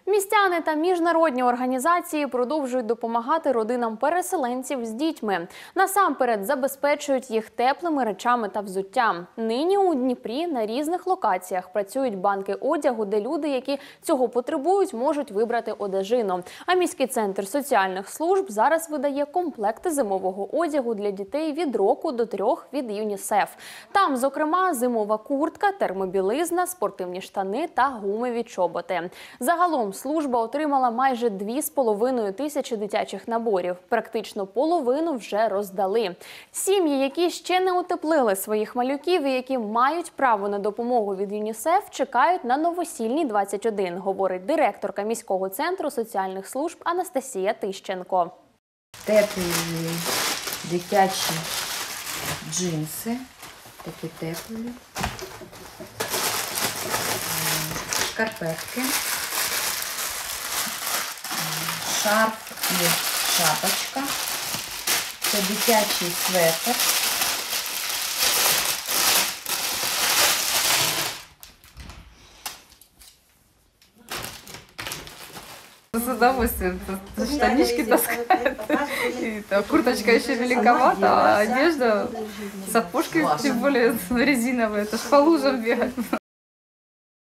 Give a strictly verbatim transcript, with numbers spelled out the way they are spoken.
Містяни та міжнародні організації продовжують допомагати родинам переселенців з дітьми. Насамперед забезпечують їх теплими речами та взуттям. Нині у Дніпрі на різних локаціях працюють банки одягу, де люди, які цього потребують, можуть вибрати одежину. А міський центр соціальних служб зараз видає комплекти зимового одягу для дітей від року до трьох від ЮНІСЕФ. Там, зокрема, зимова куртка, термобілизна, спортивні штани та гумові чоботи. Загалом служба отримала майже дві з половиною тисячі дитячих наборів. Практично половину вже роздали. Сім'ї, які ще не утеплили своїх малюків і які мають право на допомогу від ЮНІСЕФ, чекають на Новосільній двадцять один, говорить директорка міського центру соціальних служб Анастасія Тищенко. Теплі дитячі джинси, такі теплі, шкарпетки, шарф і шапочка, це дитячий светр, С удовольствием. Штанишки таскают. И, там, курточка еще великовата, а одежда, сапожки тем более резиновые. Это ж по лужам бегать.